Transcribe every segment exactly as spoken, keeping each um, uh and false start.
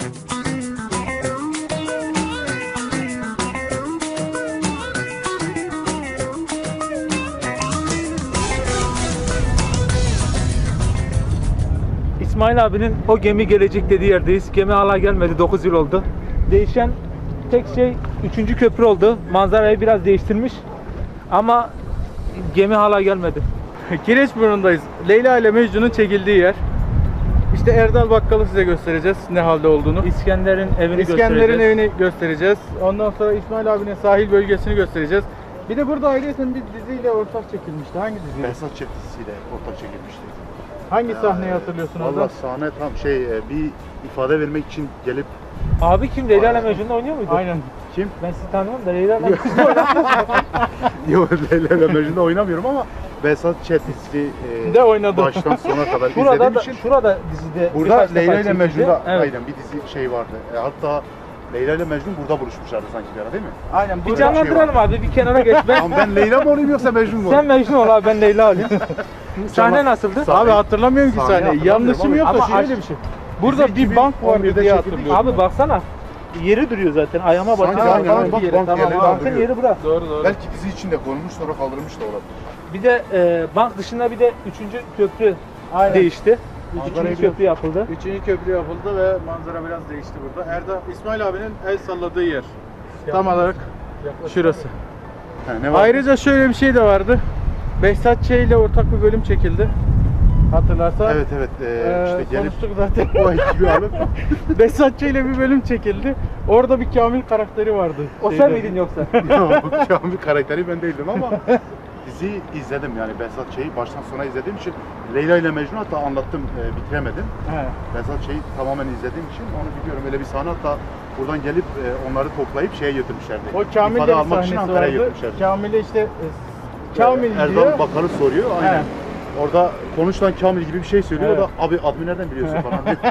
İsmail abinin o gemi gelecek dediği yerdeyiz. Gemi hala gelmedi. dokuz yıl oldu. Değişen tek şey üçüncü köprü oldu. Manzarayı biraz değiştirmiş. Ama gemi hala gelmedi. Kireçburnu'ndayız. Leyla ile Mecnun'un çekildiği yer. İşte Erdal Bakkal'ı size göstereceğiz ne halde olduğunu. İskender'in evini İskender'in göstereceğiz. evini göstereceğiz. Ondan sonra İsmail abinin sahil bölgesini göstereceğiz. Bir de burada ayrıca bir diziyle ortak çekilmişti. Hangi dizi? Behzat Ç. dizisiyle ortak çekilmişti. Hangi sahneyi hatırlıyorsun orada? Valla sahne tam şey bir ifade vermek için gelip Abi kim? Leyla ile Mecnun'da oynuyor muydu? Aynen. kim? Ben sizi tanımam da Leyla ile Mecnun'da oynuyor. Yok Leyla ile Mecnun'da oynamıyorum ama Behzat Ç. dizisi e, De oynadı. baştan sona kadar Şurada izlediğim da, için şurada dizide burada birkaç defa Leyla ile çekildi. Mecnun'da Evet. aynen bir dizi şey vardı. E, hatta Leyla ile Mecnun burada buluşmuşlardı sanki bir ara değil mi? Aynen. Bir burada- canlandıralım abi, bir kenara geç. Ben, Ama ben Leyla mı olayım yoksa Mecnun mu sen olayım? Mecnun ol abi, ben Leyla olayım. Sahne nasıldı? Sahne- Abi hatırlamıyorum ki Sahneyi sahneyi. hatırlamıyorum Yanlışım ama- yok da Ama şöyle aç- bir şey. Burada Dizi bir bank vardı iki bin on birde diye çekildi. hatırlıyorum. Abi baksana. Yeri duruyor zaten. Ayağıma Sanki bakıyor. aynen, Bank aynen. Bak, yeri. bank Tamam, yerleri bankın duruyor. yeri bura. Doğru doğru. Belki dizi içinde konulmuş sonra kaldırmış da olabilir. Bir de e, bank dışında bir de üçüncü köprü Aynen. değişti. Manzarayı Üçüncü biraz- köprü yapıldı. Üçüncü köprü yapıldı ve manzara biraz değişti burada. Erdal İsmail abinin el salladığı yer. Tam olarak şurası. Ha, ne var? Ayrıca şöyle bir şey de vardı. Behzat Ç. ile ortak bir bölüm çekildi. Hatırlarsan. Evet evet e, Ee, işte gelip konuştuk zaten. o ekibi alıp Behzat Ç. ile bir bölüm çekildi. Orada bir Kamil karakteri vardı. O sen Şeyde. miydin yoksa? Yok, Kamil karakteri ben değildim ama diziyi izledim yani Behzat Ç'yi baştan sona izlediğim için Leyla ile Mecnun hatta anlattım e, bitiremedim. He. Behzat Ç'yi tamamen izlediğim için onu biliyorum. Öyle bir sahne hatta buradan gelip e, onları toplayıp şeye götürmüşlerdi. O Kamil'le İfade bir almak için sahnesi Ankara'ya vardı. götürmüşlerdi. Kamil'e işte e, Kamil Erdal diyor. Bakan'ı soruyor aynen. He. Orada konuşulan Kamil gibi bir şey söylüyor. Evet. O da abi adını nereden biliyorsun falan diyor.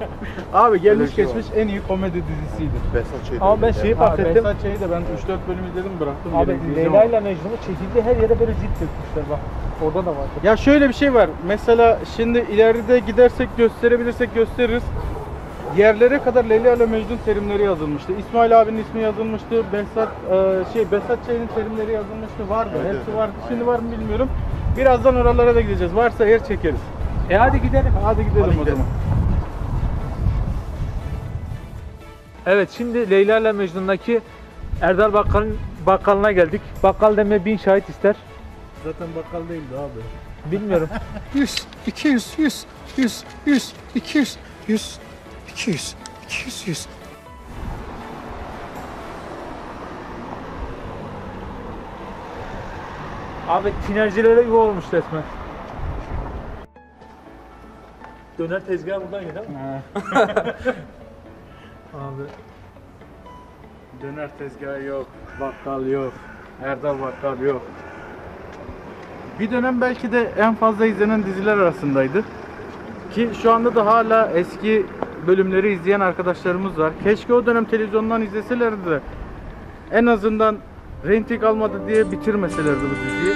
Abi gelmiş Öyle bir şey geçmiş en iyi komedi dizisiydi. Behzat Ç'yi Ama ben de- şeyi Ha, fark ettim. Behzat Ç'yi de ben üç dört bölüm izledim bıraktım. Abi geri izleyeceğim Leyla ama. ile Mecnun'u çekildiği her yere böyle zil çekmişler bak. Orada da var. Ya şöyle bir şey var. Mesela şimdi ileride gidersek gösterebilirsek gösteririz. Yerlere kadar Leyla ile Mecnun terimleri yazılmıştı. İsmail abinin ismi yazılmıştı. Behzat e, şey Behzat Ç'nin terimleri yazılmıştı. Vardı. Evet, Hepsi evet. vardı. Şimdi Aynen. var mı bilmiyorum. Birazdan oralara da gideceğiz. Varsa eğer çekeriz. E hadi gidelim. Hadi gidelim Hadi o gidelim. zaman. Evet, şimdi Leyla ile Mecnun'daki Erdal Bakkal'ın bakkalına geldik. Bakkal demeye bin şahit ister. Zaten bakkal değildi abi. Bilmiyorum. yüz, iki yüz, yüz, yüz, yüz, iki yüz, yüz, iki yüz, iki yüz, yüz. Abi tinercilere yuva olmuş resmen. Döner tezgahı buradan gidiyor değil mi? Abi. Döner tezgahı yok, bakkal yok, Erdal Bakkal yok. Bir dönem belki de en fazla izlenen diziler arasındaydı. Ki şu anda da hala eski bölümleri izleyen arkadaşlarımız var. Keşke o dönem televizyondan izleselerdi de en azından reyting almadı diye bitirmeselerdi bu diziyi.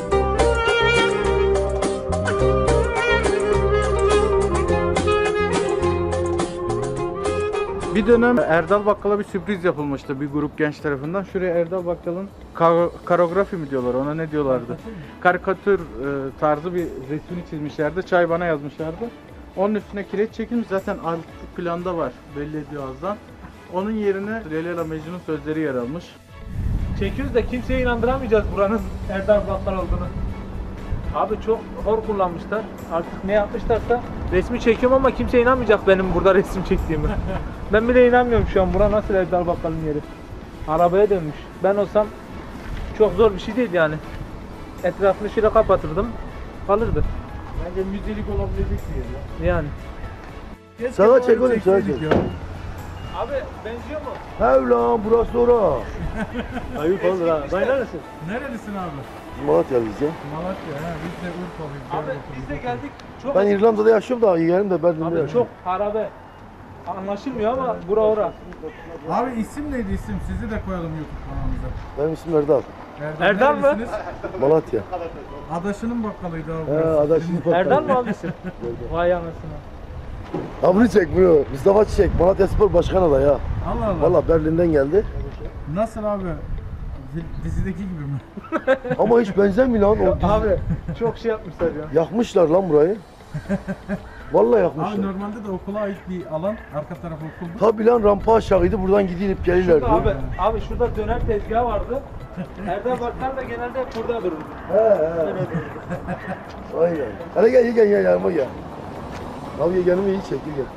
Bir dönem Erdal Bakkal'a bir sürpriz yapılmıştı bir grup genç tarafından. Şuraya Erdal Bakkal'ın kar- karografi mi diyorlar, ona ne diyorlardı? Karikatür e, tarzı bir resmini çizmişlerdi. Çay bana yazmışlardı. Onun üstüne kireç çekilmiş. Zaten alt planda var. Belli ediyor azdan. Onun yerine Leyla ile Mecnun'un sözleri yer almış. Çekiyoruz da kimseye inandıramayacağız buranın Erdal Bakkal olduğunu. Abi çok hor kullanmışlar. Artık ne yapmışlarsa resmi çekiyorum ama kimse inanmayacak benim burada resim çektiğimi. Ben bile inanmıyorum şu an. Bura nasıl Erdal Bakkal'ın yeri? Arabaya dönmüş. Ben olsam çok zor bir şey değil yani. Etrafını şöyle kapatırdım. Kalırdı. Bence müzelik olabilecek bir yer ya. Yani. Sana çek oğlum, sana çek. Abi benziyor mu? He lan burası ora. Ayıp olur ha. Ben neresin? Nerelisin abi? Malatyalıyız ya. Malatya, he. Biz de Urfalıyız. Abi biz de geldik. Çok Ben İrlanda'da yaşıyorum da yeğenim de Berlin'de Abi yaşıyorum. çok harabe. Anlaşılmıyor ama bura ora. Abi isim neydi isim? Sizi de koyalım YouTube kanalımıza. Benim ismim Erdal. Erdal mı? nerelisiniz? Malatya. Adaşının bakkalıydı abi. He burası. adaşını patladı. Erdal mı aldısın? Vay anasını. Ha bunu çek bunu. Mustafa Çiçek, Malatyaspor Başkan adayı ha. Allah Allah. Valla Berlin'den geldi. Nasıl abi? Di- Dizideki gibi mi? Ama hiç benzemiyor lan. O dizi- Abi çok şey yapmışlar ya. Yakmışlar lan burayı. Vallahi Abi yakmışlar. normalde de okula ait bir alan. Arka tarafı okuldu. Tabi lan rampa aşağıydı. Buradan gidilip gelirlerdi. Şurada abi, abi şurada döner tezgahı vardı. Erdal Bakkal da genelde hep burada dururdu. He he. Aynen. Hadi gel gel gel yanıma gel. Abi gel yanıma iyi çekil gel.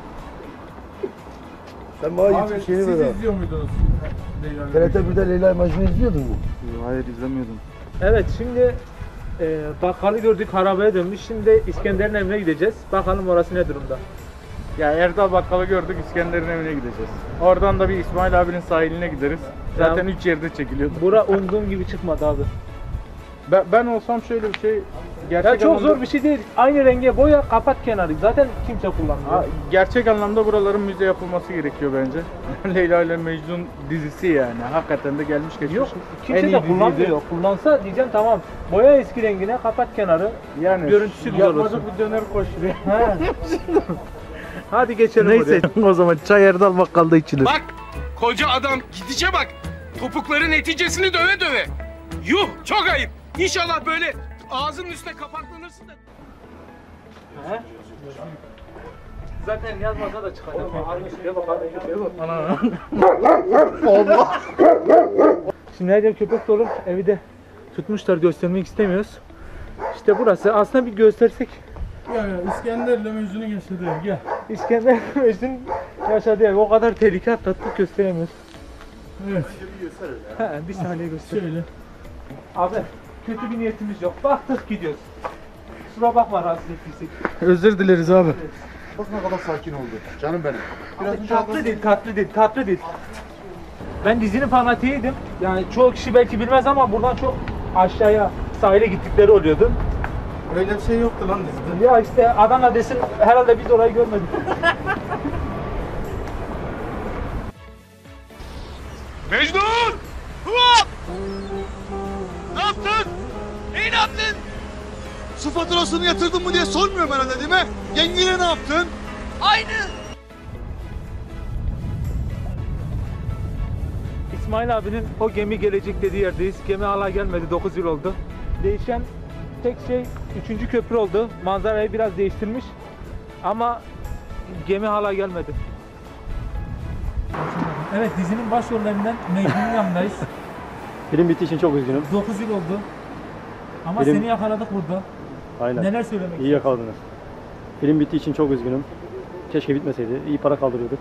Sen bana Abi YouTube siz şeyini ver abi. izliyor muydunuz? Leyla T R T birde Leyla Mecnun'u izliyordun mu? Hayır izlemiyordum. Evet şimdi e, bakkalı gördük, arabaya dönmüş. Şimdi İskender'in evine gideceğiz. Bakalım orası ne durumda. Ya Erdal Bakkal'ı gördük, İskender'in evine gideceğiz. Oradan da bir İsmail abinin sahiline gideriz. Zaten Ya- üç yerde çekiliyordu. Bura umduğum gibi çıkmadı abi. Ben, ben olsam şöyle bir şey gerçek Ya çok anlamda, zor bir şey değil. Aynı renge boya, kapat kenarı. Zaten kimse kullanmıyor. Ha, gerçek anlamda buraların müze yapılması gerekiyor bence. Leyla ile Mecnun dizisi yani. Hakikaten de gelmiş geçmiş. Yok, En kimse iyi de diziydi. kullanmıyor. Kullansa diyeceğim tamam. Boya eski rengine, kapat kenarı. Yani Görüntüsü güzel yapmacık olsun. bir döner koşturuyor. He. Hadi geçelim Neyse o zaman çay Erdal Bakkal'da içilir. Bak koca adam gidişe bak. Topukların neticesini döve döve. Yuh çok ayıp. İnşallah böyle ağzının üstüne kapaklanırsın da. He? Zaten yazmasa da çıkacak. Abi şuraya bak abi, şuraya bak. Şimdi her yer köpek dolu. Evi de tutmuşlar, göstermek istemiyoruz. İşte burası. Aslında bir göstersek. Ya, ya İskender ile Mecnun'un yaşadığı ev gel. İskender Mecnun yaşadığı ev. O kadar tehlike atlattık, gösteremiyoruz. Evet He, bir saniye göster. şöyle. Abi kötü bir niyetimiz yok. Baktık gidiyoruz. Kusura bakma rahatsız ettiysek. Özür dileriz abi. Bak ne kadar sakin oldu. Canım benim. Biraz önce Tatlı değil, tatlı değil, tatlı değil. Ben dizinin fanatiydim. Yani çoğu kişi belki bilmez ama buradan çok aşağıya sahile gittikleri oluyordu. Öyle bir şey yoktu lan dizide. Ya işte Adana desin herhalde biz orayı görmedik. Mecnun! Hop! Ne yaptın? Neyi ne yaptın? Su faturasını yatırdın mı diye sormuyorum herhalde değil mi? Yengene ne yaptın? Aynı. İsmail abinin o gemi gelecek dediği yerdeyiz. Gemi hala gelmedi, dokuz yıl oldu. Değişen tek şey üçüncü köprü oldu. Manzarayı biraz değiştirmiş. Ama gemi hala gelmedi. Evet, dizinin başrollerinden Mecnun'un yanındayız. Film bittiği için çok üzgünüm. dokuz yıl oldu. Ama Film- seni yakaladık burada. Aynen. Neler söylemek İyi yakaladınız. Film bittiği için çok üzgünüm. Keşke bitmeseydi. İyi para kaldırıyorduk.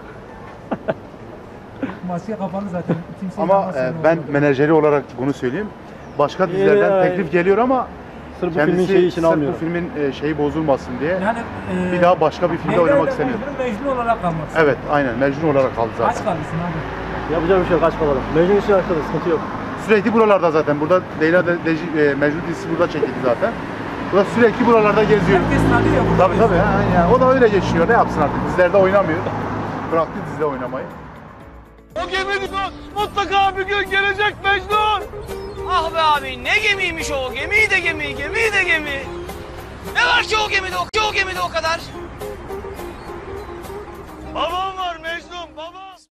Maske kapalı zaten. Kimse Ama e, ben menajeri olarak bunu söyleyeyim. Başka dizilerden Ya, teklif geliyor ama Sırf bu filmin kendisi şeyi için sırf bu almıyorum. filmin e, şeyi bozulmasın diye yani e, bir daha başka bir filmde oynamak istemiyor. Mecnun olarak kalmak. Evet, aynen. Mecnun olarak kaldı zaten. Aç kalmışsın abi. Yapacak bir şey yok. Aç kalalım. Mecnun için arkadaşlar sıkıntı yok. Sürekli buralarda zaten. Burada Leyla de, de, e, Mecnun dizisi burada çekildi zaten. Burada sürekli buralarda geziyor. Herkes tanıyor ya. burada Tabii tabii. Ha, yani o da öyle geçiniyor. Ne yapsın artık? Dizilerde oynamıyor. Bıraktı dizide oynamayı. O gemi mutlaka bir gün gelecek Mecnun. Ah be abi ne gemiymiş o. Gemiyi de gemi, gemiyi de gemi. Ne var ki o gemide, o, o gemide o kadar? Baba